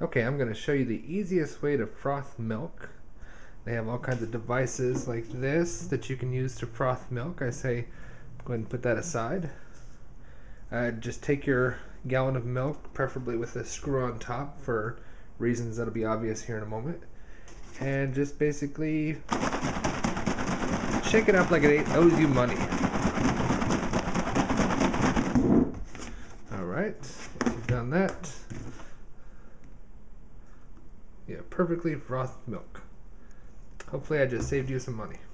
Okay, I'm going to show you the easiest way to froth milk. They have all kinds of devices like this that you can use to froth milk. I say go ahead and put that aside. Just take your gallon of milk, preferably with a screw on top for reasons that'll be obvious here in a moment, and just basically shake it up like it owes you money. Alright, once you've done that, you have perfectly frothed milk. Hopefully I just saved you some money.